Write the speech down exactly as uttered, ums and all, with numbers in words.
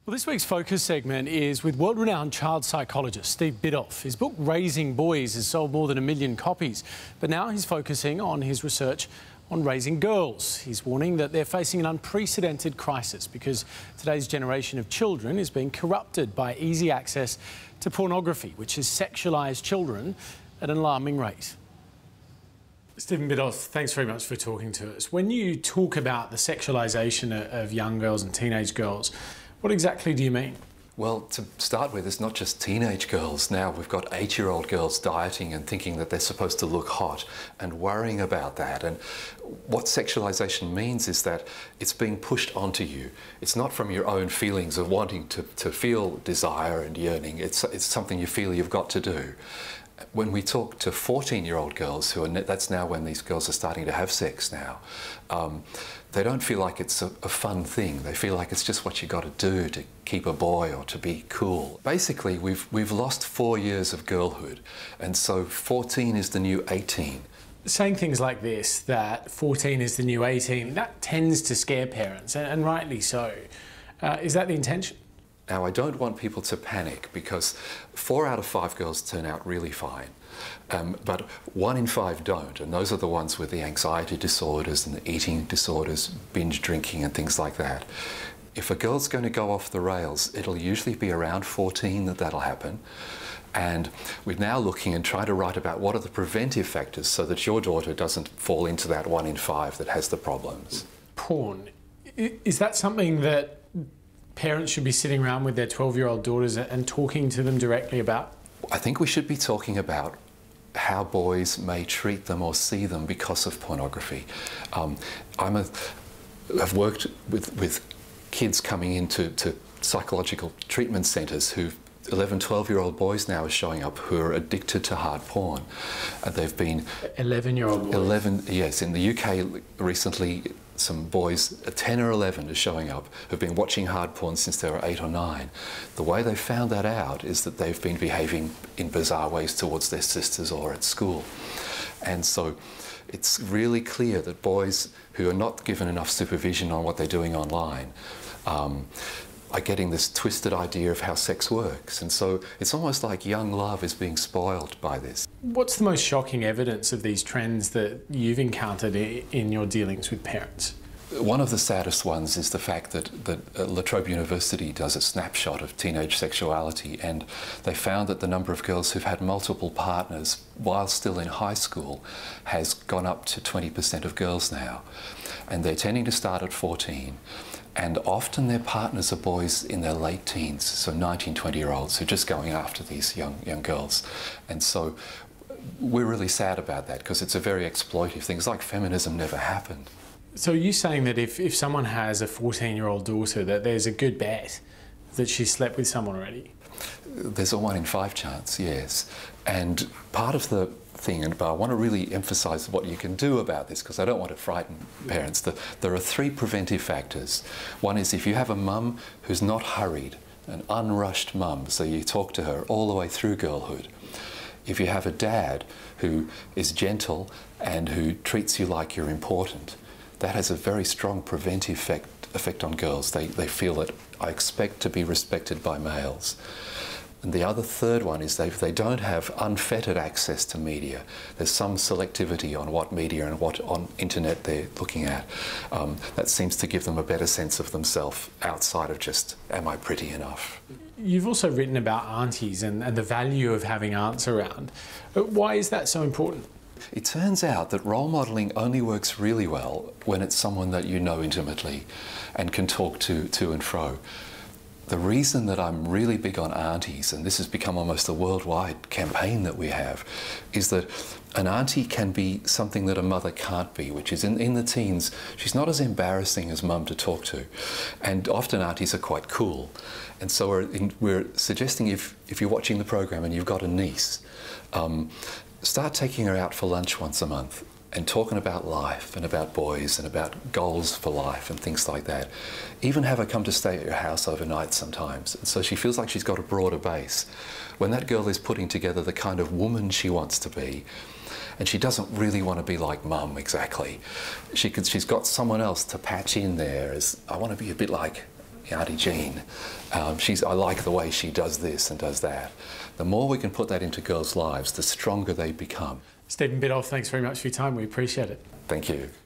Well, this week's Focus segment is with world-renowned child psychologist Steve Biddulph. His book, Raising Boys, has sold more than a million copies, but now he's focusing on his research on raising girls. He's warning that they're facing an unprecedented crisis because today's generation of children is being corrupted by easy access to pornography, which has sexualised children at an alarming rate. Stephen Biddulph, thanks very much for talking to us. When you talk about the sexualisation of young girls and teenage girls, what exactly do you mean? Well, to start with, it's not just teenage girls. Now we've got eight-year-old girls dieting and thinking that they're supposed to look hot and worrying about that. And what sexualisation means is that it's being pushed onto you. It's not from your own feelings of wanting to, to feel desire and yearning. It's, it's something you feel you've got to do. When we talk to fourteen-year-old girls, who are, that's now when these girls are starting to have sex now, um, they don't feel like it's a, a fun thing. They feel like it's just what you got to do to keep a boy or to be cool. Basically, we've, we've lost four years of girlhood, and so fourteen is the new eighteen. Saying things like this, that fourteen is the new eighteen, that tends to scare parents, and, and rightly so. Uh, is that the intention? Now, I don't want people to panic because four out of five girls turn out really fine, um, but one in five don't, and those are the ones with the anxiety disorders and the eating disorders, binge drinking and things like that. If a girl's going to go off the rails, it'll usually be around fourteen that that'll happen. And we're now looking and trying to write about what are the preventive factors so that your daughter doesn't fall into that one in five that has the problems. Porn, is that something that parents should be sitting around with their twelve-year-old daughters and talking to them directly about? I think we should be talking about how boys may treat them or see them because of pornography. Um, I'm a, I've worked with, with kids coming into to psychological treatment centres who eleven, twelve-year-old boys now are showing up who are addicted to hard porn. Uh, they've been... eleven-year-old boys? eleven, yes. In the U K recently, some boys, ten or eleven, are showing up who've been watching hard porn since they were eight or nine. The way they found that out is that they've been behaving in bizarre ways towards their sisters or at school. And so it's really clear that boys who are not given enough supervision on what they're doing online um, are getting this twisted idea of how sex works. And so it's almost like young love is being spoiled by this. What's the most shocking evidence of these trends that you've encountered in your dealings with parents? One of the saddest ones is the fact that, that La Trobe University does a snapshot of teenage sexuality, and they found that the number of girls who've had multiple partners while still in high school has gone up to twenty percent of girls now. And they're tending to start at fourteen. And often their partners are boys in their late teens, so nineteen, twenty-year-olds who are just going after these young, young girls. And so we're really sad about that because it's a very exploitive thing. It's like feminism never happened. So are you saying that if, if someone has a fourteen-year-old daughter, that there's a good bet that she slept with someone already? There's a one in five chance, yes. And part of the thing, and but I want to really emphasise what you can do about this because I don't want to frighten parents. The, there are three preventive factors. One is if you have a mum who's not hurried, an unrushed mum, so you talk to her all the way through girlhood. If you have a dad who is gentle and who treats you like you're important, that has a very strong preventive effect, effect on girls. They, they feel that I expect to be respected by males. And the other third one is they, they don't have unfettered access to media. There's some selectivity on what media and what on internet they're looking at. Um, that seems to give them a better sense of themselves outside of just, am I pretty enough? You've also written about aunties and, and the value of having aunts around. Why is that so important? It turns out that role modelling only works really well when it's someone that you know intimately and can talk to to and fro. The reason that I'm really big on aunties, and this has become almost a worldwide campaign that we have, is that an auntie can be something that a mother can't be, which is in, in the teens, she's not as embarrassing as mum to talk to. And often aunties are quite cool. And so we're, in, we're suggesting if, if you're watching the program and you've got a niece, um, start taking her out for lunch once a month and talking about life and about boys and about goals for life and things like that. Even have her come to stay at your house overnight sometimes, and so she feels like she's got a broader base. When that girl is putting together the kind of woman she wants to be, and she doesn't really want to be like mum exactly, she could, she's got someone else to patch in there as, I want to be a bit like, you Auntie Jean. Um, she's, I like the way she does this and does that. The more we can put that into girls' lives, the stronger they become. Steve Biddulph, thanks very much for your time. We appreciate it. Thank you.